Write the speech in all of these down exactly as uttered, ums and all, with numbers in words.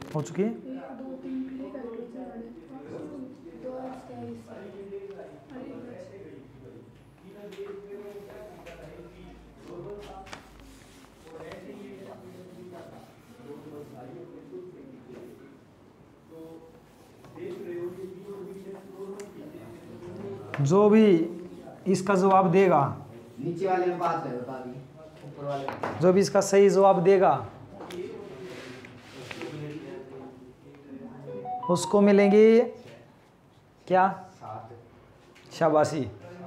हो चुकी है। जो भी इसका जवाब देगा, नीचे वाले में बात है, बता दी ऊपर वाले में। जो भी इसका सही जवाब देगा उसको मिलेंगे क्या? शाबाशी।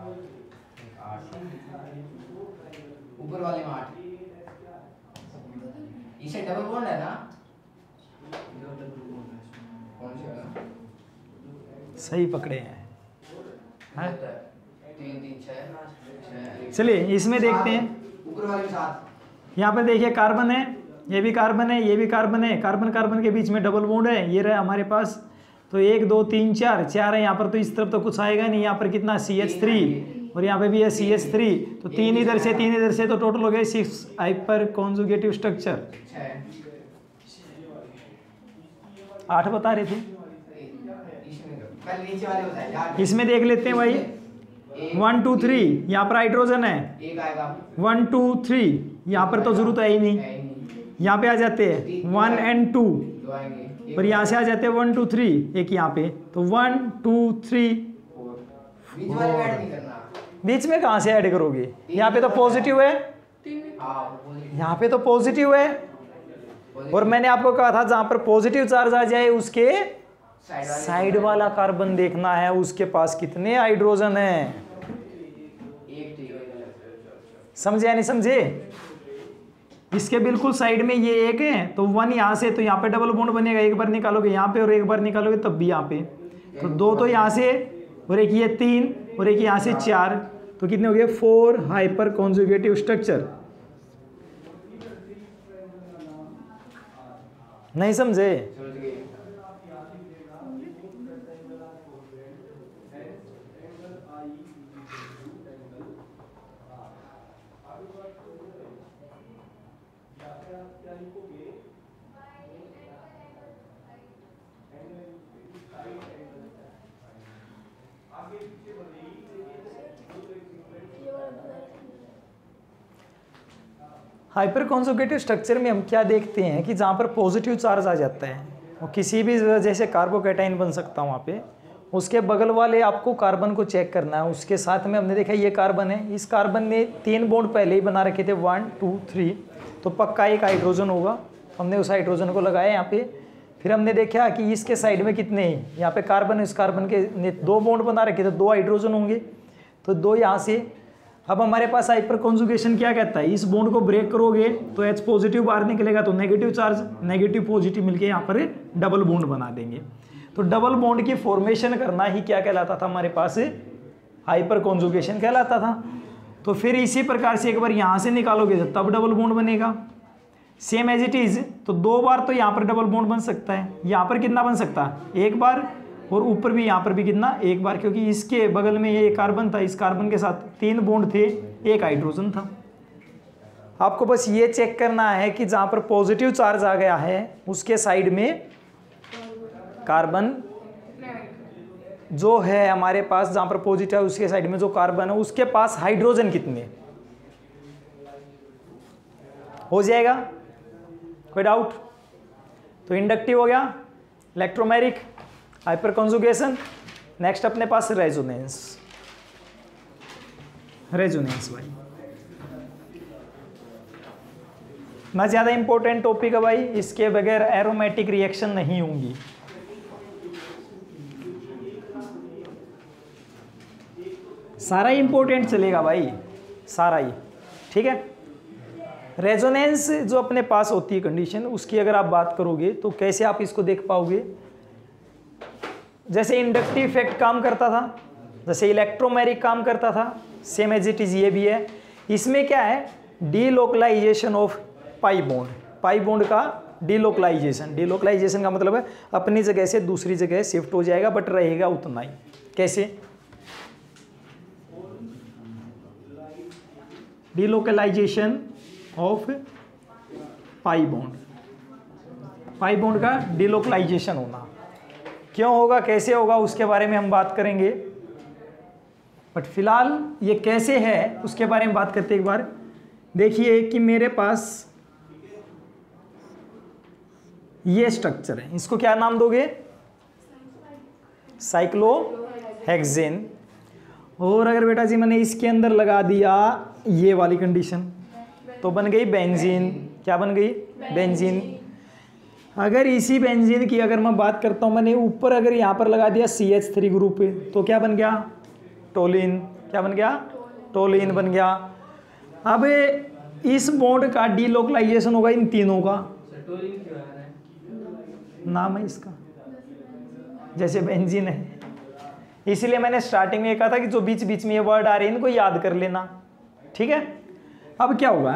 ऊपर वाले में आठ। इसे डबल बॉन्ड है ना? कौन सी वाला? सही पकड़े हैं, हैं? तीन तीन छह। चलिए इसमें देखते हैं। ऊपर वाले में सात। यहाँ पे देखिए कार्बन है, ये भी कार्बन है, ये भी कार्बन है, कार्बन कार्बन के बीच में डबल बॉन्ड है, ये रहा हमारे पास। तो एक दो तीन चार चार है यहाँ पर, तो इस तरफ तो कुछ आएगा नहीं। यहाँ पर कितना सी एच थ्री और यहाँ पे भी है सी एच थ्री, तो तीन इधर से तीन इधर से, तो टोटल हो गए सिक्स हाइपर कॉन्जुगेटिव स्ट्रक्चर। आठ बता रहे थे, नीचे वाले बताए। इसमें देख लेते हैं भाई। वन टू थ्री यहाँ पर हाइड्रोजन है, एक आएगा। वन टू थ्री यहाँ पर तो जरूरत है ही नहीं, यहाँ पे आ जाते हैं वन एंड टू, दो आएंगे। और यहाँ से आ जाते हैं वन टू थ्री, एक यहाँ पे, तो वन टू थ्री। बीच वाले में ऐड नहीं करना। बीच में कहाँ से ऐड करोगे? यहाँ पे तो पॉजिटिव है, यहाँ पे तो पॉजिटिव है, और मैंने आपको कहा था जहाँ पर पॉजिटिव चार्ज आ जाए उसके साइड वाला कार्बन देखना है, उसके पास कितने हाइड्रोजन है। समझे या नहीं समझे? इसके बिल्कुल साइड में ये एक है, तो वन यहाँ से, तो यहाँ पे डबल बॉन्ड बनेगा, एक बार निकालोगे यहाँ पे और एक बार निकालोगे तब भी यहाँ पे, तो दो तो यहाँ से और एक ये तीन और एक यहाँ से चार, तो कितने हो गए? Four hyper conjugative structure. नहीं समझे? हाइपर कॉन्जुगेटिव स्ट्रक्चर में हम क्या देखते हैं कि जहाँ पर पॉजिटिव चार्ज आ जाता है, और किसी भी जैसे कार्बोकैटाइन बन सकता है वहाँ पे, उसके बगल वाले आपको कार्बन को चेक करना है। उसके साथ में हमने देखा ये कार्बन है, इस कार्बन ने तीन बॉन्ड पहले ही बना रखे थे, वन टू थ्री, तो पक्का एक हाइड्रोजन होगा। हमने उस हाइड्रोजन को लगाया यहाँ पे, फिर हमने देखा कि इसके साइड में कितने हैं, यहाँ पे कार्बन, इस कार्बन के ने दो बॉन्ड बना रखे थे, दो हाइड्रोजन होंगे, तो दो यहाँ से। अब हमारे पास हाइपर कॉन्जुगेशन क्या कहता है, इस बॉन्ड को ब्रेक करोगे तो H पॉजिटिव बाहर निकलेगा, तो नेगेटिव चार्ज नेगेटिव पॉजिटिव मिलके यहाँ पर डबल बॉन्ड बना देंगे। तो डबल बॉन्ड की फॉर्मेशन करना ही क्या कहलाता था हमारे पास? हाइपर कॉन्जुगेशन कहलाता था। तो फिर इसी प्रकार से एक बार यहाँ से निकालोगे तब डबल बॉन्ड बनेगा, सेम एज इट इज। तो दो बार तो यहाँ पर डबल बॉन्ड बन सकता है, यहाँ पर कितना बन सकता है? एक बार, और ऊपर भी यहाँ पर भी कितना? एक बार, क्योंकि इसके बगल में ये कार्बन था, इस कार्बन के साथ तीन बॉन्ड थे, एक हाइड्रोजन था। आपको बस ये चेक करना है कि जहाँ पर पॉजिटिव चार्ज आ गया है उसके साइड में कार्बन जो है हमारे पास, जहाँ पर पॉजिटिव है उसके साइड में जो कार्बन है उसके पास हाइड्रोजन कितने हो जाएगा? कोई डाउट? तो इंडक्टिव हो गया, इलेक्ट्रोमेरिक, हाइपर कॉन्जुगेशन। नेक्स्ट अपने पास रेजोनेंस। रेजोनेंस भाई ना ज्यादा इंपॉर्टेंट टॉपिक है भाई, इसके बगैर एरोमेटिक रिएक्शन नहीं होंगी। सारा इंपॉर्टेंट चलेगा भाई, सारा ही, ठीक है। रेजोनेंस जो अपने पास होती है कंडीशन, उसकी अगर आप बात करोगे तो कैसे आप इसको देख पाओगे? जैसे इंडक्टिव इफेक्ट काम करता था, जैसे इलेक्ट्रोमेरिक काम करता था, सेम एज इट इज ये भी है। इसमें क्या है? Delocalization of pi bond, pi bond का डीलोकलाइजेशन। डीलोकलाइजेशन का मतलब है अपनी जगह से दूसरी जगह शिफ्ट हो जाएगा, बट रहेगा उतना ही। कैसे? Delocalization of pi bond. Pi bond का डिलोकलाइजेशन होना। क्यों होगा, कैसे होगा, उसके बारे में हम बात करेंगे, बट फिलहाल ये कैसे है उसके बारे में बात करते एक बार। देखिए कि मेरे पास ये स्ट्रक्चर है, इसको क्या नाम दोगे, साइक्लोहेक्सेन। और अगर बेटा जी मैंने इसके अंदर लगा दिया ये वाली कंडीशन तो बन गई बेंजीन। क्या बन गई, बेंजीन। अगर इसी बेंजीन की अगर मैं बात करता हूँ, मैंने ऊपर अगर यहाँ पर लगा दिया सी एच थ्री ग्रुप तो क्या बन गया, टोलिन। क्या बन गया, टोलिन बन गया। अब इस बॉन्ड का डीलोकलाइजेशन होगा इन तीनों का, नाम है इसका, जैसे बेंजीन है। इसीलिए मैंने स्टार्टिंग में कहा था कि जो बीच बीच में ये वर्ड आ रहे हैं इनको याद कर लेना, ठीक है। अब क्या होगा,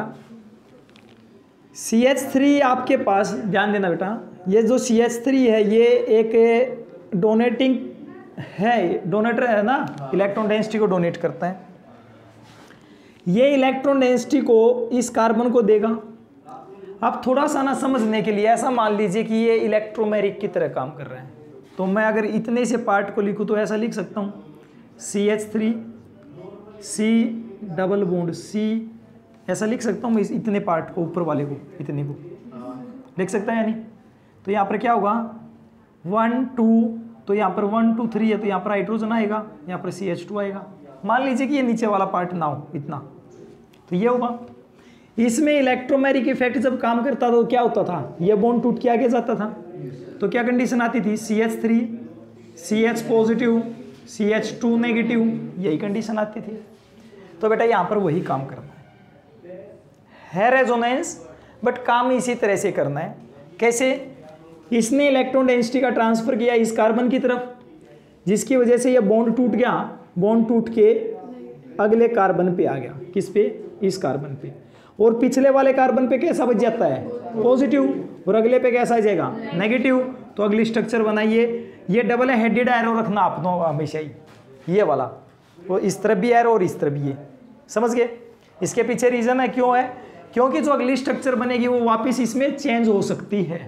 सी एच थ्री आपके पास, ध्यान देना बेटा, ये जो सी एच थ्री है ये एक डोनेटिंग है, डोनेटर है ना, इलेक्ट्रॉन डेंसिटी को डोनेट करता है। ये इलेक्ट्रॉन डेंसिटी को इस कार्बन को देगा। अब थोड़ा सा ना समझने के लिए ऐसा मान लीजिए कि ये इलेक्ट्रोमेरिक की तरह काम कर रहा है, तो मैं अगर इतने से पार्ट को लिखूँ तो ऐसा लिख सकता हूँ, C H three C double bond C, ऐसा लिख सकता हूँ मैं इतने पार्ट को, ऊपर वाले को, इतने को लिख सकता है या नहीं। तो यहाँ पर क्या होगा, वन टू, तो यहाँ पर वन टू थ्री है तो यहाँ पर हाइड्रोजन आएगा, यहाँ पर सी एच टू आएगा। मान लीजिए कि ये नीचे वाला पार्ट ना हो इतना, तो ये होगा। इसमें इलेक्ट्रोमेरिक इफेक्ट जब काम करता था तो क्या होता था, ये बॉन्ड टूट के आगे जाता था, तो क्या कंडीशन आती थी, C H three C H positive C H two negative, यही कंडीशन आती थी। तो बेटा यहाँ पर वही काम करना है, है रेजोनेंस, बट काम इसी तरह से करना है। कैसे, इसने इलेक्ट्रॉन डेंसिटी का ट्रांसफर किया इस कार्बन की तरफ, जिसकी वजह से ये बॉन्ड टूट गया, बॉन्ड टूट के अगले कार्बन पे आ गया, किस पे, इस कार्बन पे। और पिछले वाले कार्बन पे कैसा बच जाता है, पॉजिटिव, और अगले पे कैसा आ जाएगा, नेगेटिव। तो अगली स्ट्रक्चर बनाइए, ये डबल हेडेड एरो रखना आपको हमेशा ही, ये वाला, वो इस तरफ भी एरो और इस तरफ भी, ये समझ गए। इसके पीछे रीजन है, क्यों है, क्योंकि जो अगली स्ट्रक्चर बनेगी वो वापस इसमें चेंज हो सकती है,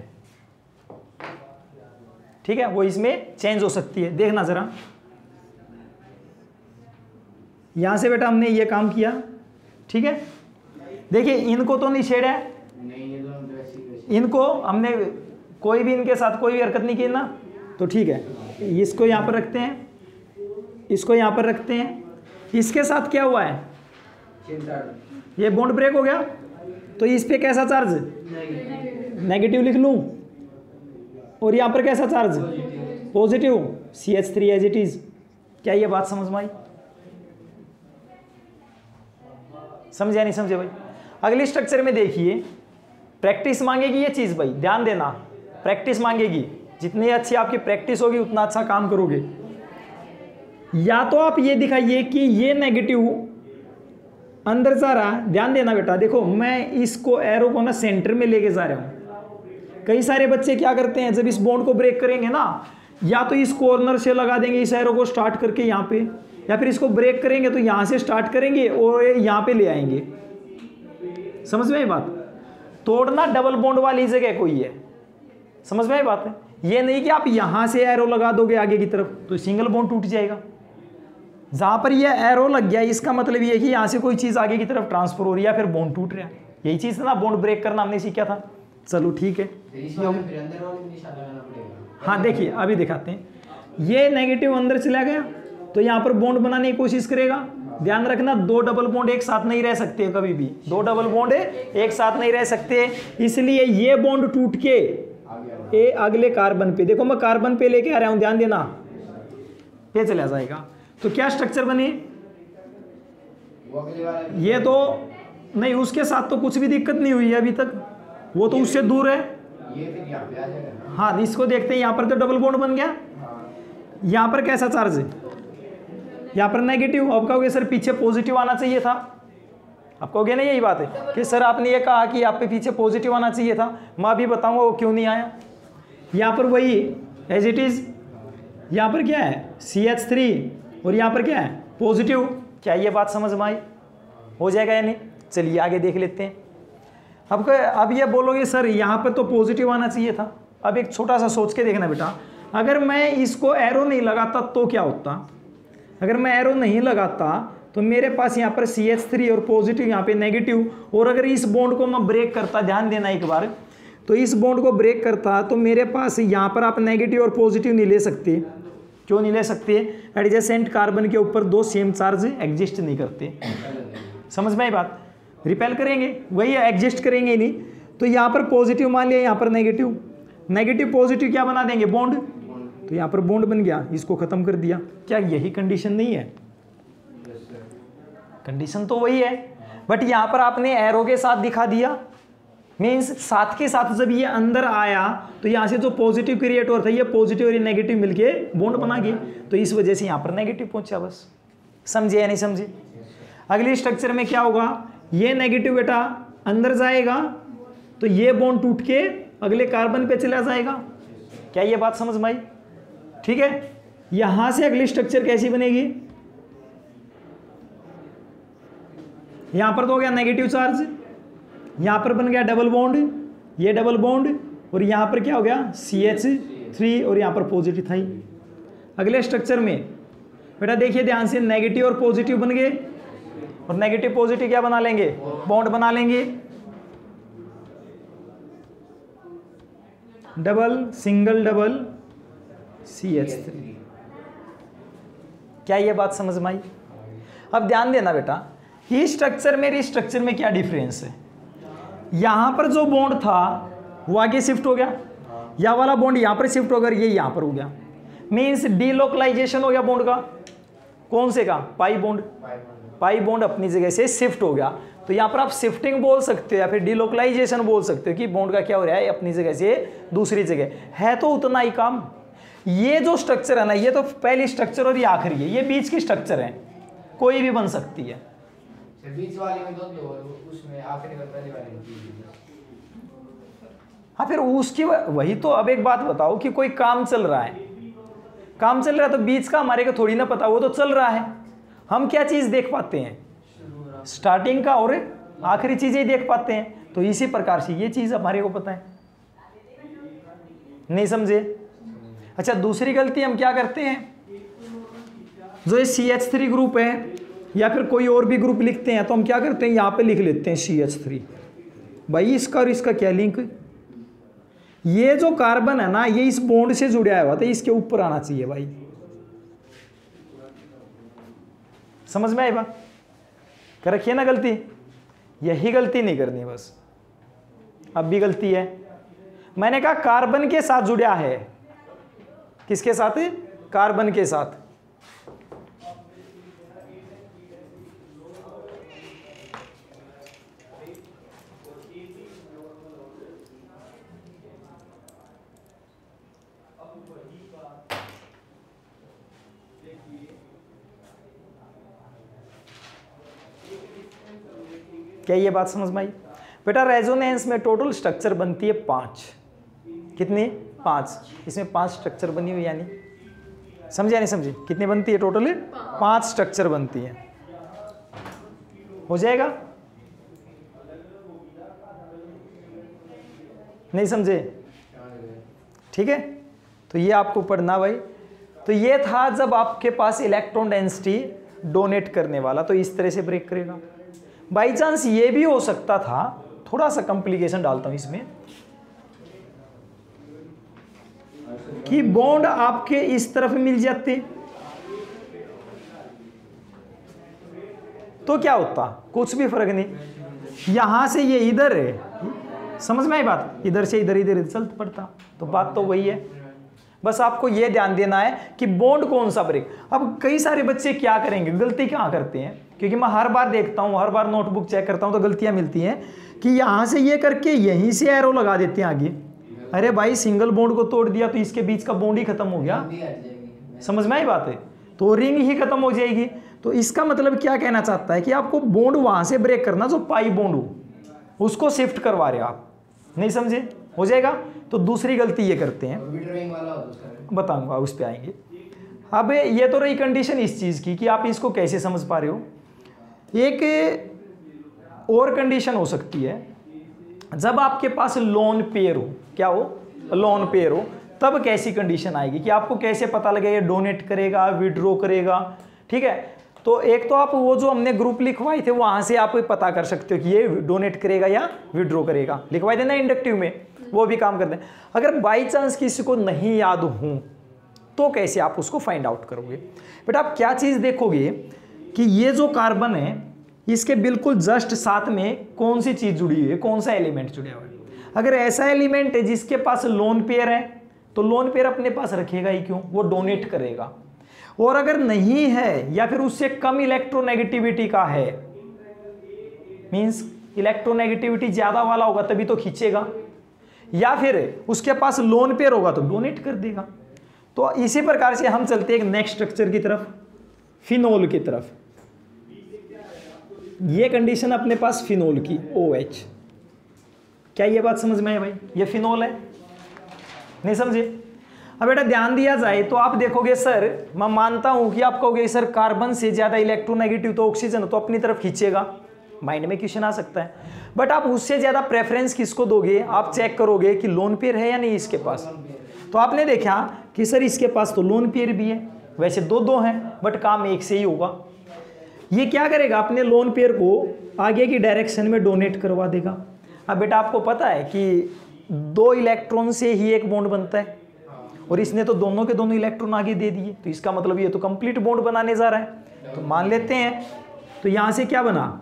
ठीक है, वो इसमें चेंज हो सकती है। देखना जरा, यहां से बेटा हमने ये काम किया, ठीक है। देखिए इनको तो नहीं छेड़ा है, इनको हमने कोई भी इनके साथ कोई भी हरकत नहीं की ना, तो ठीक है। इसको यहाँ पर रखते हैं, इसको यहाँ पर रखते हैं। इसके साथ क्या हुआ है, ये बॉन्ड ब्रेक हो गया, तो इस पे कैसा चार्ज, नेगेटिव लिख लूँ, और यहाँ पर कैसा charge, positive, C H three as it is. क्या ये बात समझ में आई, समझे नहीं समझे भाई। अगली स्ट्रक्चर में देखिए, प्रैक्टिस मांगेगी ये चीज़ भाई, ध्यान देना, प्रैक्टिस मांगेगी, जितनी अच्छी आपकी प्रैक्टिस होगी उतना अच्छा काम करोगे। या तो आप ये दिखाइए कि ये नेगेटिव अंदर जा रहा, ध्यान देना बेटा, देखो मैं इसको एरो को ना सेंटर में लेके जा रहा हूँ। कई सारे बच्चे क्या करते हैं, जब इस बॉन्ड को ब्रेक करेंगे ना, या तो इस कॉर्नर से लगा देंगे इस एरो को स्टार्ट करके यहाँ पे, या फिर इसको ब्रेक करेंगे तो यहाँ से स्टार्ट करेंगे और यहाँ पे ले आएंगे। समझ में आई बात, तोड़ना डबल बॉन्ड वाली जगह कोई है, समझ में आई बात है। ये नहीं कि आप यहाँ से एरो लगा दोगे आगे की तरफ तो सिंगल बॉन्ड टूट जाएगा। जहाँ पर ये एरो लग गया इसका मतलब ये है कि यहाँ से कोई चीज़ आगे की तरफ ट्रांसफर हो रही है, फिर बॉन्ड टूट रहा है। यही चीज़ ना बॉन्ड ब्रेक करना हमने सीखा था। चलो ठीक है, हाँ देखिए अभी दिखाते हैं। ये नेगेटिव अंदर चला गया तो यहाँ पर बॉन्ड बनाने की कोशिश करेगा। ध्यान रखना, दो डबल बॉन्ड एक साथ नहीं रह सकते कभी भी, दो डबल बॉन्ड एक साथ नहीं रह सकते, इसलिए ये बॉन्ड टूट के ए अगले कार्बन पे, देखो मैं कार्बन पे लेके आ रहा हूं, ध्यान देना, ये चला जाएगा। तो क्या स्ट्रक्चर बनी, ये तो नहीं, उसके साथ तो कुछ भी दिक्कत नहीं हुई है अभी तक, वो तो उससे दूर है। हाँ इसको देखते हैं, यहाँ पर तो डबल बॉन्ड बन गया, यहाँ पर कैसा चार्ज है, यहाँ पर नेगेटिव। अब कहोगे सर पीछे पॉजिटिव आना चाहिए था, आप कहोगे ना यही बात है कि सर आपने ये कहा कि आप पे पीछे पॉजिटिव आना चाहिए था, मैं अभी बताऊंगा वो क्यों नहीं आया। यहाँ पर वही एज इट इज, यहाँ पर क्या है सी एच थ्री और यहाँ पर क्या है पॉजिटिव। क्या ये बात समझ में आई, हो जाएगा या नहीं। चलिए आगे देख लेते हैं। अब अब ये बोलोगे सर यहाँ पर तो पॉजिटिव आना चाहिए था, अब एक छोटा सा सोच के देखना बेटा, अगर मैं इसको एरो नहीं लगाता तो क्या होता? अगर मैं एरो नहीं लगाता तो मेरे पास यहाँ पर सी एच थ्री और पॉजिटिव यहाँ पे नेगेटिव, और अगर इस बॉन्ड को मैं ब्रेक करता, ध्यान देना एक बार, तो इस बॉन्ड को ब्रेक करता तो मेरे पास यहाँ पर आप नेगेटिव और पॉजिटिव नहीं ले सकते। क्यों नहीं ले सकते? एडजेसेंट कार्बन के ऊपर दो सेम चार्ज एग्जिस्ट नहीं करते। समझ में आई बात? रिपेल करेंगे, वही एग्जिस्ट करेंगे नहीं। तो यहाँ पर पॉजिटिव मान लिया, यहाँ पर नेगेटिव, नेगेटिव पॉजिटिव क्या बना देंगे? बॉन्ड। तो यहाँ पर बॉन्ड बन गया, इसको खत्म कर दिया। क्या यही कंडीशन नहीं है? कंडीशन तो वही है, बट यहाँ पर आपने एरो के साथ दिखा दिया, मीन्स साथ के साथ जब ये अंदर आया तो यहाँ से जो पॉजिटिव क्रिएट हो रहा था, ये पॉजिटिव और ये नेगेटिव मिलके बॉन्ड बना गए, तो इस वजह से यहाँ पर नेगेटिव पहुंचा। बस समझे या नहीं समझे? अगली स्ट्रक्चर में क्या होगा? ये नेगेटिव बेटा अंदर जाएगा तो ये बॉन्ड टूट के अगले कार्बन पे चला जाएगा। क्या ये बात समझ में आई? ठीक है, यहां से अगली स्ट्रक्चर कैसी बनेगी? यहां पर तो हो गया नेगेटिव चार्ज, यहां पर बन गया डबल बॉन्ड, ये डबल बॉन्ड, और यहां पर क्या हो गया? सी एच थ्री, और यहां पर पॉजिटिव था। अगले स्ट्रक्चर में बेटा देखिए ध्यान से, नेगेटिव और पॉजिटिव बन गए, और नेगेटिव पॉजिटिव क्या बना लेंगे? बॉन्ड बना लेंगे। Double single double C H three. क्या ये बात समझ में आई? अब ध्यान देना बेटा, इस स्ट्रक्चर में इस स्ट्रक्चर में क्या डिफरेंस है? यहां पर जो बॉन्ड था वो आगे शिफ्ट हो गया, या वाला बॉन्ड यहां पर शिफ्ट होकर ये यहां पर हो गया, मींस डीलोकलाइजेशन हो गया बॉन्ड का। कौन से का? पाई बॉन्ड। पाई बॉन्ड अपनी जगह से शिफ्ट हो गया, तो यहाँ पर आप शिफ्टिंग बोल सकते हो या फिर डीलोकलाइजेशन बोल सकते हो कि बॉन्ड का क्या हो रहा है, अपनी जगह से दूसरी जगह है। तो उतना ही काम। ये जो स्ट्रक्चर है ना, ये तो पहली स्ट्रक्चर और ये आखिरी है, ये बीच की स्ट्रक्चर है, कोई भी बन सकती है। बीच वाली में दो दो, उसमें आखिरी में पहली वाली में। हाँ फिर उसकी वही तो। अब एक बात बताओ कि कोई काम चल रहा है, काम चल रहा है तो बीच का हमारे को थोड़ी ना पता, वो तो चल रहा है। हम क्या चीज देख पाते हैं? स्टार्टिंग का और आखिरी चीजें देख पाते हैं। तो इसी प्रकार से ये चीज हमारे को पता है। नहीं समझे? अच्छा, दूसरी गलती हम क्या करते हैं, जो ये सी एच थ्री ग्रुप है या फिर कोई और भी ग्रुप लिखते हैं, तो हम क्या करते हैं, यहाँ पे लिख लेते हैं सी एच थ्री। भाई इसका और इसका क्या लिंक? ये जो कार्बन है ना, ये इस बॉन्ड से जुड़ा हुआ था, इसके ऊपर आना चाहिए भाई। समझ में आई बात? कर रखिए ना गलती, यही गलती नहीं करनी बस। अब भी गलती है, मैंने कहा कार्बन के साथ जुड़ा है। किसके साथ? कार्बन के साथ। क्या ये बात समझ में आई? बेटा रेजोनेंस में टोटल स्ट्रक्चर बनती है पांच। कितनी? पांच। इसमें पांच स्ट्रक्चर बनी हुई, यानी समझे नहीं समझे? कितनी बनती है टोटल? पांच स्ट्रक्चर बनती है। हो जाएगा? नहीं समझे? ठीक है, तो ये आपको पढ़ना भाई। तो ये था जब आपके पास इलेक्ट्रॉन डेंसिटी डोनेट करने वाला, तो इस तरह से ब्रेक करेगा। बाई चांस ये भी हो सकता था, थोड़ा सा कॉम्प्लिकेशन डालता हूं इसमें, कि बॉन्ड आपके इस तरफ मिल जाते तो क्या होता? कुछ भी फर्क नहीं। यहां से ये इधर है, समझ में आई बात? इधर से इधर इधर चल पड़ता, तो बात तो वही है। बस आपको ये ध्यान देना है कि बॉन्ड कौन सा ब्रेक। अब कई सारे बच्चे क्या करेंगे, गलती कहाँ करते हैं, क्योंकि मैं हर बार देखता हूँ, हर बार नोटबुक चेक करता हूँ तो गलतियाँ मिलती हैं कि यहाँ से ये करके यहीं से एरो लगा देते हैं आगे। अरे भाई सिंगल बॉन्ड को तोड़ दिया तो इसके बीच का बॉन्ड ही खत्म हो गया। समझ में आई बात है? तो रिंग ही खत्म हो जाएगी। तो इसका मतलब क्या कहना चाहता है कि आपको बॉन्ड वहाँ से ब्रेक करना जो पाई बॉन्ड हो, उसको शिफ्ट करवा रहे हो आप। नहीं समझे? हो जाएगा? तो दूसरी गलती ये करते हैं, बताऊंगा, उस पर आएंगे। अब ये तो रही कंडीशन इस चीज़ की कि आप इसको कैसे समझ पा रहे हो। एक और कंडीशन हो सकती है, जब आपके पास लोन पेयर हो। क्या हो? लोन पेयर हो, तब कैसी कंडीशन आएगी कि आपको कैसे पता लगेगा ये डोनेट करेगा, विड्रॉ करेगा। ठीक है, तो एक तो आप वो जो हमने ग्रुप लिखवाए थे वहां से आप पता कर सकते हो कि ये डोनेट करेगा या विड्रॉ करेगा, लिखवाए थे ना इंडक्टिव में, वो भी काम करते हैं। अगर बाई चांस किसी को नहीं याद हो तो कैसे आप उसको फाइंड आउट करोगे? बेटा आप क्या चीज देखोगे कि ये जो कार्बन है इसके बिल्कुल जस्ट साथ में कौन सी चीज जुड़ी हुई है, कौन सा एलिमेंट जुड़ा हुआ है। अगर ऐसा एलिमेंट है जिसके पास लोन पेयर है तो लोन पेयर अपने पास रखेगा ही क्यों, वो डोनेट करेगा। और अगर नहीं है या फिर उससे कम इलेक्ट्रोनेगेटिविटी का है, मींस इलेक्ट्रोनेगेटिविटी ज्यादा वाला होगा तभी तो खींचेगा, या फिर उसके पास लोन पेयर होगा तो डोनेट कर देगा। तो इसी प्रकार से हम चलते हैं एक नेक्स्ट स्ट्रक्चर की तरफ, फिनोल की तरफ। ये कंडीशन अपने पास फिनोल की OH, क्या ये बात समझ में है भाई? ये फिनोल है, नहीं समझे? अब बेटा ध्यान दिया जाए तो आप देखोगे सर, मैं मानता हूं कि आप कहोगे सर कार्बन से ज्यादा इलेक्ट्रोनेगेटिव तो ऑक्सीजन तो अपनी तरफ खींचेगा, माइंड में क्वेश्चन आ सकता है। बट आप उससे ज्यादा प्रेफरेंस किसको दोगे? आप चेक करोगे कि लोन पेयर है या नहीं इसके पास। तो आपने देखा कि सर इसके पास तो लोन पेयर भी है, वैसे दो दो हैं बट काम एक से ही होगा। ये क्या करेगा? अपने लोन पेयर को आगे की डायरेक्शन में डोनेट करवा देगा। अब बेटा आपको पता है कि दो इलेक्ट्रॉन से ही एक बॉन्ड बनता है और इसने तो दोनों के दोनों इलेक्ट्रॉन आगे दे दिए, तो इसका मतलब ये तो कंप्लीट बॉन्ड बनाने जा रहा है। तो मान लेते हैं, तो यहां से क्या बना?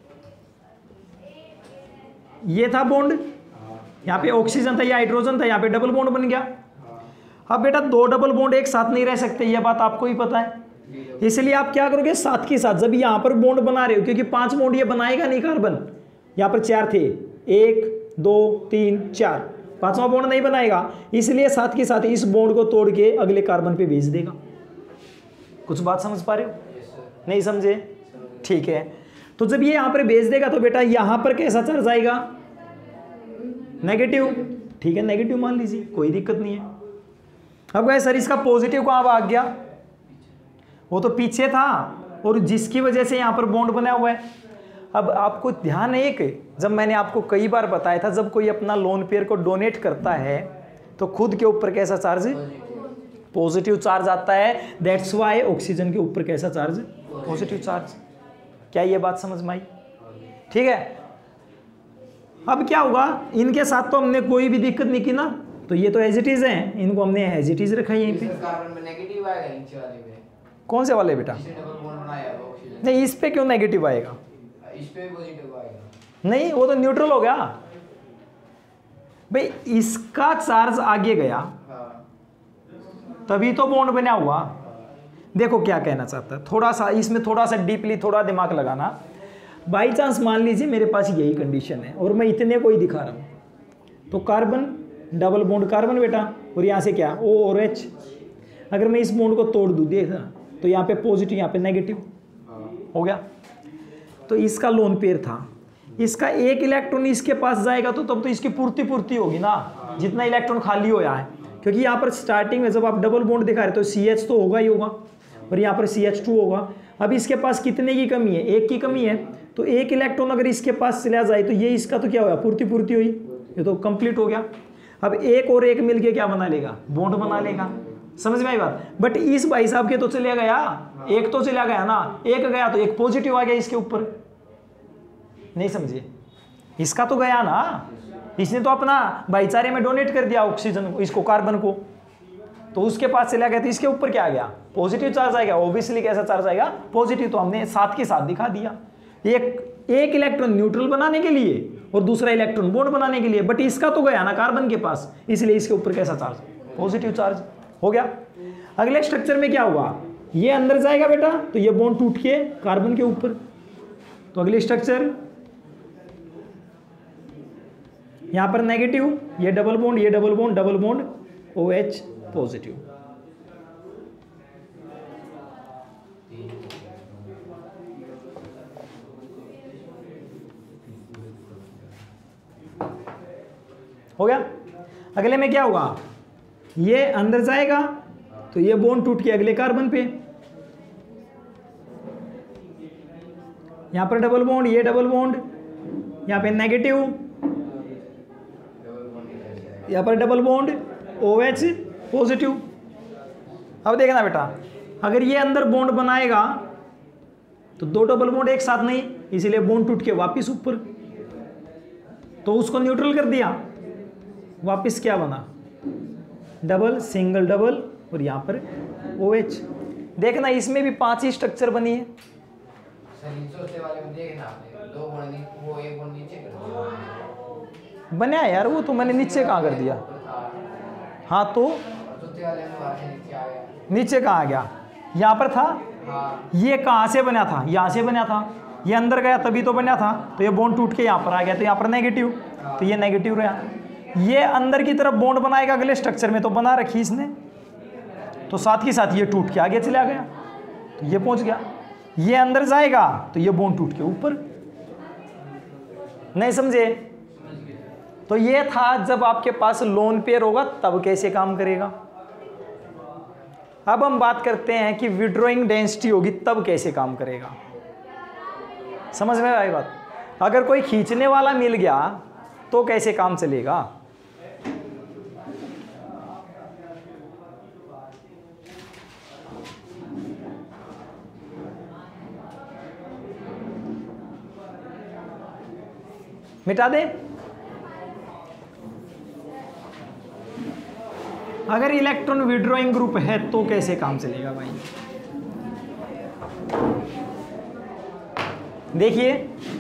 ये था बॉन्ड, यहाँ पे ऑक्सीजन था या हाइड्रोजन था, यहाँ पे डबल बॉन्ड बन गया। अब बेटा दो डबल बॉन्ड एक साथ नहीं रह सकते, यह बात आपको ही पता है। इसलिए आप क्या करोगे? साथ के साथ जब यहां पर बॉन्ड बना रहे हो, क्योंकि पांच बॉन्ड ये बनाएगा नहीं कार्बन, यहां पर चार थे, एक दो तीन चार, पांचवा बॉन्ड नहीं बनाएगा, इसलिए साथ के साथ इस बॉन्ड को तोड़ के अगले कार्बन पे भेज देगा। कुछ बात समझ पा रहे हो? नहीं समझे? ठीक है, तो जब ये यहां पर भेज देगा तो बेटा यहां पर कैसा चार्ज आएगा? नेगेटिव। ठीक है, नेगेटिव मान लीजिए, कोई दिक्कत नहीं है। अब गए सर इसका पॉजिटिव कहां भाग गया? वो तो पीछे था और जिसकी वजह से यहां पर बॉन्ड बना हुआ है। अब आपको ध्यान है कि जब मैंने आपको कई बार बताया था, जब कोई अपना लोन पेयर को डोनेट करता है तो खुद के ऊपर कैसा चार्ज? पॉजिटिव चार्ज आता है। दैट्स व्हाई ऑक्सीजन के ऊपर कैसा चार्ज? Positive charge. क्या ये बात समझ में आई? ठीक है, अब क्या होगा? इनके साथ तो हमने कोई भी दिक्कत नहीं की ना, तो ये तो एज इट इज है, इनको हमने एज इट इज रखा है यहीं पे। कार्बन में नेगेटिव आएगा नीचे वाले में। कौन से वाले बेटा? जिसने डबल बॉन्ड बनाया है वो ऑक्सीजन। नहीं, इस पे क्यों नेगेटिव आएगा? इस पे पॉजिटिव आएगा। नहीं, वो तो न्यूट्रल हो गया भाई, इसका चार्ज आगे गया तभी तो बॉन्ड बना हुआ। देखो क्या कहना चाहता है, थोड़ा सा इसमें थोड़ा सा डीपली थोड़ा दिमाग लगाना। बाई चांस मान लीजिए मेरे पास यही कंडीशन है और मैं इतने को ही दिखा रहा हूं, तो कार्बन डबल बॉन्ड कार्बन बेटा, और यहाँ से क्या? O और H। अगर मैं इस बॉन्ड को तोड़ दूं, देखना तो यहाँ पे पॉजिटिव, यहाँ पे नेगेटिव हो गया। तो इसका लोन पेयर था, इसका एक इलेक्ट्रॉन इसके पास जाएगा तो तब तो इसकी पूर्ति पूर्ति होगी ना, जितना इलेक्ट्रॉन खाली होया है। क्योंकि यहाँ पर स्टार्टिंग में जब आप डबल बॉन्ड दिखा रहे तो सी एच तो होगा ही होगा और यहाँ पर सी एच टू होगा। अब इसके पास कितने की कमी है? एक की कमी है, तो एक इलेक्ट्रॉन अगर इसके पास चला जाए तो ये इसका तो क्या होगा? पूर्ति पूर्ति हुई, ये तो कंप्लीट हो गया। अब एक और एक मिलके क्या बना लेगा? बॉन्ड बना लेगा। समझ में आई बात? बट इस भाई साहब के तो चले गया, एक तो चला गया ना, एक गया तो एक पॉजिटिव आ गया इसके ऊपर। नहीं समझिए? इसका तो गया ना, इसने तो अपना भाईचारे में डोनेट कर दिया ऑक्सीजन को, इसको कार्बन को, तो उसके पास चला गया तो इसके ऊपर क्या आ गया? पॉजिटिव चार्ज आएगा। ऑब्वियसली कैसा चार्ज आएगा? पॉजिटिव। तो हमने साथ के साथ दिखा दिया, एक एक इलेक्ट्रॉन न्यूट्रल बनाने के लिए और दूसरा इलेक्ट्रॉन बॉन्ड बनाने के लिए, बट इसका तो गया ना कार्बन के पास, इसलिए इसके ऊपर कैसा चार्ज? पॉजिटिव चार्ज हो गया। अगले स्ट्रक्चर में क्या होगा? ये अंदर जाएगा बेटा तो ये बॉन्ड टूट के कार्बन के ऊपर, तो अगले स्ट्रक्चर यहां पर नेगेटिव, ये डबल बॉन्ड, ये double bond, double bond, OH positive. हो गया। अगले में क्या होगा? ये अंदर जाएगा तो ये बॉन्ड टूट के अगले कार्बन पे, यहां पर डबल बॉन्ड, ये डबल बॉन्ड, यहां पे नेगेटिव, यहाँ पर double bond O H positive. अब देखना बेटा, अगर ये अंदर बॉन्ड बनाएगा तो दो डबल बॉन्ड एक साथ नहीं, इसीलिए बॉन्ड टूट के वापिस ऊपर, तो उसको न्यूट्रल कर दिया, वापिस क्या बना, डबल सिंगल डबल और यहाँ पर ओ एच। देखना इसमें भी पांच ही स्ट्रक्चर बनी है। चौथे वाले में देखना आपने, दो बॉन्ड नी- वो एक बॉन्ड नीचे कर दिया। बना यार, वो तो मैंने नीचे कहाँ कर दिया। हाँ तो चौथे वाले में वहाँ से नीचे आ गया। नीचे कहाँ आ गया, यहाँ पर था। हाँ ये कहाँ से बना था, यहाँ से बना था, ये अंदर गया तभी तो बना था, तो ये बॉन्ड टूट के यहाँ पर आ गया, तो यहाँ पर नेगेटिव, तो ये नेगेटिव रहा। ये अंदर की तरफ बॉन्ड बनाएगा अगले स्ट्रक्चर में, तो बना रखी इसने, तो साथ ही साथ ये टूट के आगे चला गया, तो ये पहुंच गया। ये अंदर जाएगा तो ये बॉन्ड टूट के ऊपर। नहीं समझे? तो ये था जब आपके पास लोन पेयर होगा तब कैसे काम करेगा। अब हम बात करते हैं कि विड्रॉइंग डेंसिटी होगी तब कैसे काम करेगा। समझ में आई बात? अगर कोई खींचने वाला मिल गया तो कैसे काम चलेगा। मिटा दे। अगर इलेक्ट्रॉन विड्रॉइंग ग्रुप है तो कैसे काम चलेगा भाई। देखिए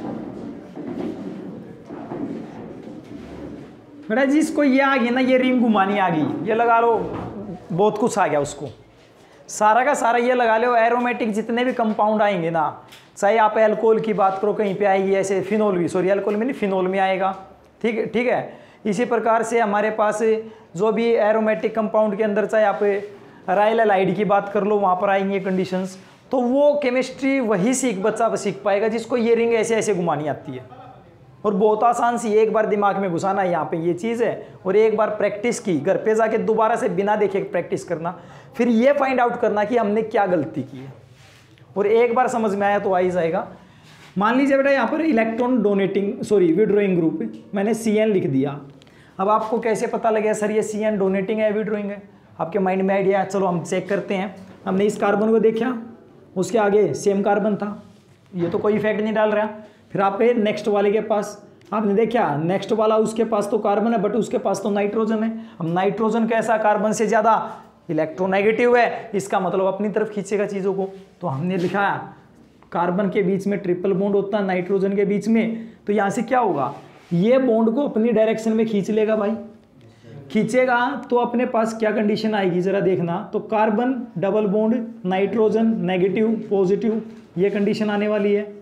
बेटा, जिसको ये आ गई ना, ये रिंग घुमानी आ गई, ये लगा लो, बहुत कुछ आ गया उसको, सारा का सारा ये लगा लो। एरोमेटिक जितने भी कंपाउंड आएंगे ना, चाहे आप अल्कोहल की बात करो, कहीं पे आएगी ऐसे फिनोल भी, सॉरी अल्कोहल में नहीं, फिनोल में आएगा। ठीक है, ठीक है। इसी प्रकार से हमारे पास जो भी एरोमेटिक कंपाउंड के अंदर, चाहे आप राइल एलाइड की बात कर लो, वहाँ पर आएंगे कंडीशंस, तो वो केमिस्ट्री वही सीख बच्चा सीख पाएगा जिसको ये रिंग ऐसे ऐसे घुमानी आती है। और बहुत आसान सी, एक बार दिमाग में घुसाना यहाँ पे ये चीज़ है, और एक बार प्रैक्टिस की, घर पे जाके दोबारा से बिना देखे प्रैक्टिस करना, फिर ये फाइंड आउट करना कि हमने क्या गलती की है, और एक बार समझ में आया तो आ ही जाएगा। मान लीजिए बेटा यहाँ पर electron donating, sorry withdrawing group, मैंने सी एन लिख दिया। अब आपको कैसे पता लगे सर ये सी एन डोनेटिंग है विड्रॉइंग है, आपके माइंड में आइडिया है। चलो हम चेक करते हैं। हमने इस कार्बन को देखा, उसके आगे सेम कार्बन था, ये तो कोई इफेक्ट नहीं डाल रहा। फिर आप नेक्स्ट वाले के पास आपने देखा, नेक्स्ट वाला उसके पास तो कार्बन है बट उसके पास तो नाइट्रोजन है। अब नाइट्रोजन कैसा, कार्बन से ज़्यादा इलेक्ट्रोनेगेटिव है, इसका मतलब अपनी तरफ खींचेगा चीज़ों को। तो हमने लिखा कार्बन के बीच में ट्रिपल बॉन्ड होता है, नाइट्रोजन के बीच में, तो यहाँ से क्या होगा, ये बॉन्ड को अपनी डायरेक्शन में खींच लेगा भाई। खींचेगा तो अपने पास क्या कंडीशन आएगी जरा देखना, तो carbon double bond, nitrogen negative positive, ये कंडीशन आने वाली है।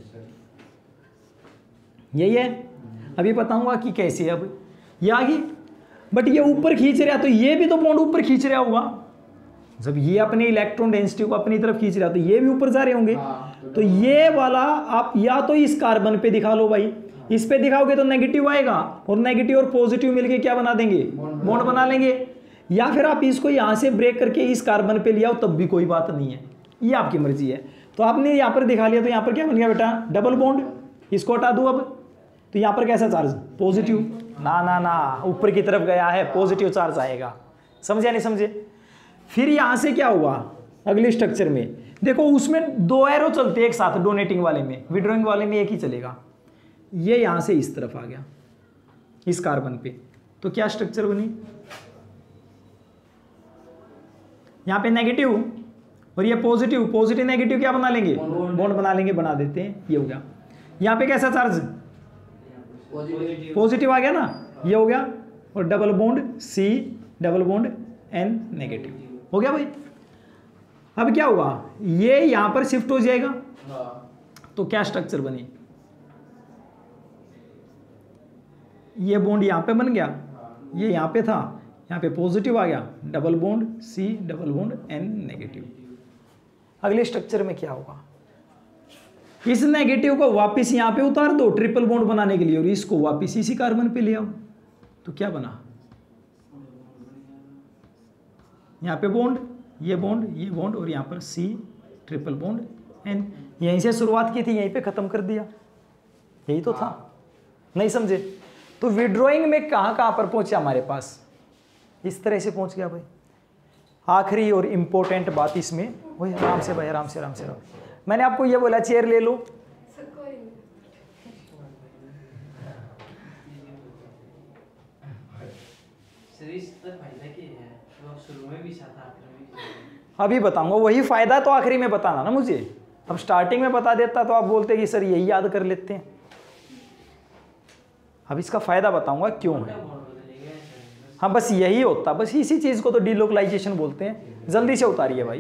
यही है, अभी बताऊंगा कि कैसे। अब ये आ गई, बट ये ऊपर खींच रहा, तो ये भी तो बॉन्ड ऊपर खींच रहा होगा। जब ये अपने इलेक्ट्रॉन डेंसिटी को अपनी तरफ खींच रहा तो ये भी ऊपर जा रहे होंगे। तो ये वाला आप या तो इस कार्बन पे दिखा लो भाई, इस पे दिखाओगे तो नेगेटिव आएगा, और नेगेटिव और पॉजिटिव मिलके क्या बना देंगे, बॉन्ड बना लेंगे। या फिर आप इसको यहाँ से ब्रेक करके इस कार्बन पे ले आओ, तब भी कोई बात नहीं है, ये आपकी मर्जी है। तो आपने यहाँ पर दिखा लिया, तो यहाँ पर क्या बन गया बेटा, डबल बॉन्ड। इसको हटा दूँ अब, तो यहाँ पर कैसा चार्ज, पॉजिटिव। ना ना ना, ऊपर की तरफ गया है, पॉजिटिव चार्ज आएगा। समझे नहीं समझे? फिर यहाँ से क्या हुआ, अगले स्ट्रक्चर में देखो, उसमें दो एरो चलते हैं एक साथ, डोनेटिंग वाले में, विड्रॉइंग वाले में एक ही चलेगा। ये यहाँ से इस तरफ आ गया, इस कार्बन पे, तो क्या स्ट्रक्चर बनी, यहाँ पे नेगेटिव और ये पॉजिटिव, पॉजिटिव नेगेटिव क्या बना लेंगे, बॉन्ड बना लेंगे, बना देते हैं, ये हो गया। यहाँ पे कैसा चार्ज, पॉजिटिव आ गया ना, ये हो गया, और double bond C, double bond N negative हो गया भाई। अब क्या होगा, ये यहां पर शिफ्ट हो जाएगा, तो क्या स्ट्रक्चर बनी, ये बॉन्ड यहां पे बन गया, ये यहां पे था, यहां पे पॉजिटिव आ गया, double bond C, double bond N negative. अगले स्ट्रक्चर में क्या होगा, इस नेगेटिव को वापस यहां पे उतार दो ट्रिपल बॉन्ड बनाने के लिए, और इसको वापस इसी कार्बन पे ले आओ, तो क्या बना, यहाँ पे बॉन्ड, ये बॉन्ड, ये बॉन्ड, और यहाँ पर सी ट्रिपल बॉन्ड एन। यहीं से शुरुआत की थी, यहीं पे ख़त्म कर दिया, यही तो था। नहीं समझे? तो विड्रॉइंग में कहाँ कहाँ पर पहुंचा हमारे पास, इस तरह से पहुंच गया भाई। आखिरी और इम्पोर्टेंट बात इसमें, वही आराम से भाई, आराम से आराम से आराम मैंने आपको ये बोला चेयर ले लो, अभी बताऊंगा। वही फायदा तो आखिरी में बताना ना मुझे, अब स्टार्टिंग में बता देता तो आप बोलते कि सर यही याद कर लेते हैं। अब इसका फायदा बताऊंगा क्यों है। हाँ बस यही होता, बस इसी चीज को तो डिलोकलाइजेशन बोलते हैं। जल्दी से उतारिए भाई।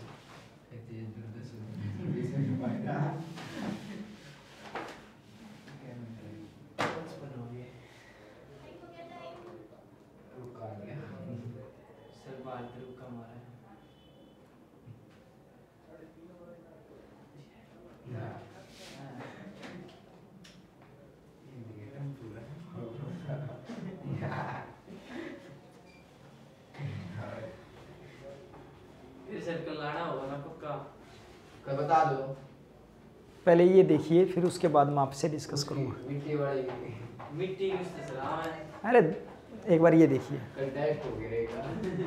बता दो पहले ये देखिए, फिर उसके बाद मैं आपसे डिस्कस करूंगा। मिट्टी वाली मिट्टी अरे एक बार ये देखिए, कंटेक्ट हो गिरेगा।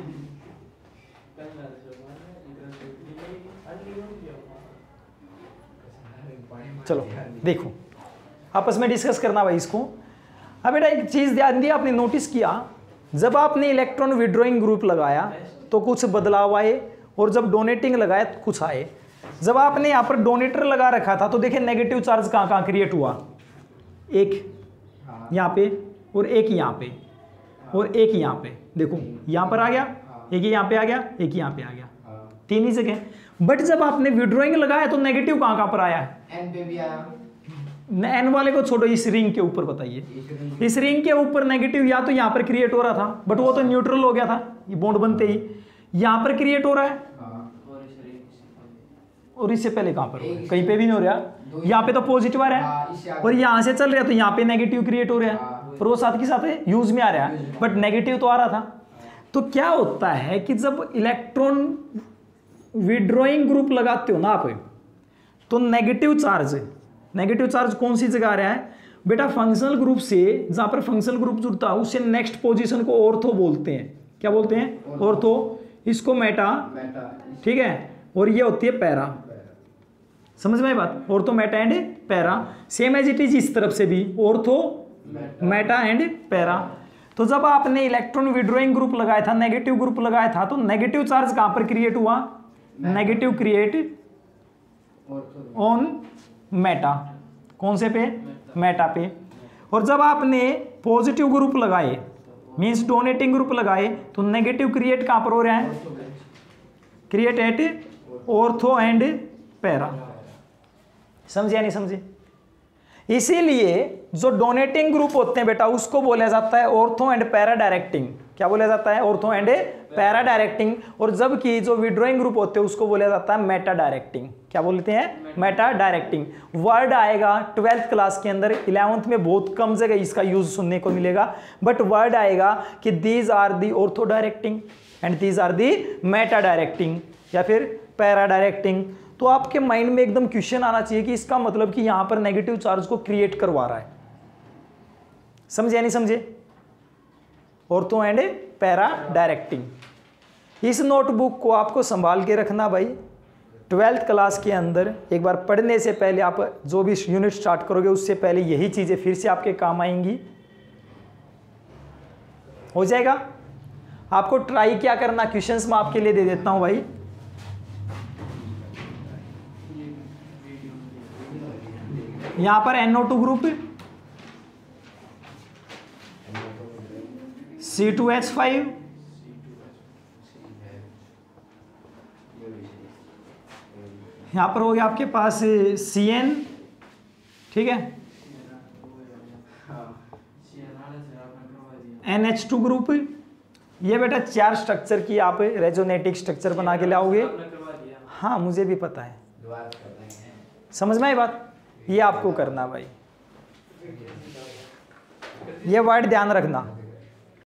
चलो देखो, आपस में डिस्कस करना भाई इसको। अब बेटा एक चीज ध्यान दिया, आपने नोटिस किया जब आपने इलेक्ट्रॉन विड्रॉइंग ग्रुप लगाया तो कुछ बदलाव आए, और जब डोनेटिंग लगाया तो कुछ आए। जब आपने यहाँ पर डोनेटर लगा रखा था तो देखिए नेगेटिव चार्ज कहाँ कहाँ क्रिएट हुआ, एक यहाँ पे और एक यहाँ पे और एक यहाँ पे, देखो यहाँ पर आ गया, एक ही यहाँ पे आ गया, एक ही यहाँ पे आ गया, तीन ही जगह। बट जब आपने विड्रॉइंग लगाया तो नेगेटिव कहाँ कहाँ पर आया है, एन पे भी आया। एन वाले को छोड़ो, इस रिंग के ऊपर बताइए। इस रिंग के ऊपर नेगेटिव या तो यहाँ पर क्रिएट हो रहा था, बट वो तो न्यूट्रल हो गया था, ये बॉन्ड बनते ही यहाँ पर क्रिएट हो रहा है, और इससे पहले कहाँ पर, कहीं पे भी नहीं हो रहा। यहाँ पे तो पॉजिटिव आ रहा है, और यहाँ से चल रहा है तो यहाँ पे नेगेटिव क्रिएट हो रहा है, पर वो साथ के साथ यूज में आ रहा है, बट नेगेटिव तो आ रहा था। तो क्या होता है कि जब इलेक्ट्रॉन विड्रॉइंग ग्रुप लगाते हो ना आप, तो नेगेटिव चार्ज, नेगेटिव चार्ज कौन सी जगह आ रहा है बेटा, फंक्शनल ग्रुप से, जहां पर फंक्शनल ग्रुप जुड़ता है उससे नेक्स्ट पोजीशन को ऑर्थो बोलते हैं। क्या बोलते हैं, ऑर्थो। इसको मेटा, ठीक है, और ये होती है पैरा। समझ में आई बात, ortho meta and para. Same as it is इस तरफ से भी ऑर्थो मेटा एंड पैरा। तो जब आपने इलेक्ट्रॉन विड्रॉइंग ग्रुप लगाया था, नेगेटिव ग्रुप लगाया था, तो नेगेटिव चार्ज कहां पर क्रिएट हुआ, नेगेटिव क्रिएट ऑन मेटा। कौन से पे, मेटा पे। और जब आपने पॉजिटिव ग्रुप लगाए, मींस डोनेटिंग ग्रुप लगाए, तो नेगेटिव क्रिएट कहां पर हो रहा है, create at ortho and para. समझे नहीं समझे। इसीलिए जो डोनेटिंग ग्रुप होते हैं बेटा उसको बोला जाता है ऑर्थो एंड पैरा डायरेक्टिंग। क्या बोला जाता है, ऑर्थो एंड पैरा डायरेक्टिंग। और जबकि जो विड्रॉइंग ग्रुप होते हैं उसको बोला जाता है मेटा डायरेक्टिंग। क्या बोलते हैं, मेटा डायरेक्टिंग। वर्ड आएगा ट्वेल्थ क्लास के अंदर, इलेवंथ में बहुत कम जगह इसका यूज सुनने को मिलेगा, बट वर्ड आएगा कि these are the ortho directing and these are the meta directing या फिर पैरा डायरेक्टिंग। तो आपके माइंड में एकदम क्वेश्चन आना चाहिए कि इसका मतलब कि यहां पर नेगेटिव चार्ज को क्रिएट करवा रहा है। समझे नहीं समझे, ऑर्थो एंड पैरा डायरेक्टिंग। इस नोटबुक को आपको संभाल के रखना भाई। ट्वेल्थ क्लास के अंदर एक बार पढ़ने से पहले, आप जो भी यूनिट स्टार्ट करोगे उससे पहले यही चीजें फिर से आपके काम आएंगी। हो जाएगा। आपको ट्राई क्या करना, क्वेश्चंस मैं आपके लिए दे देता हूं भाई। यहां पर N O two group, C two H five, यहां पर हो गया आपके पास सी एन, ठीक है, एन एच टू ग्रुप। ये बेटा चार स्ट्रक्चर की आप रेजोनेटिक स्ट्रक्चर बना के लाओगे। हाँ मुझे भी पता है, समझ में आई बात। ये आपको करना भाई, ये वर्ड ध्यान रखना।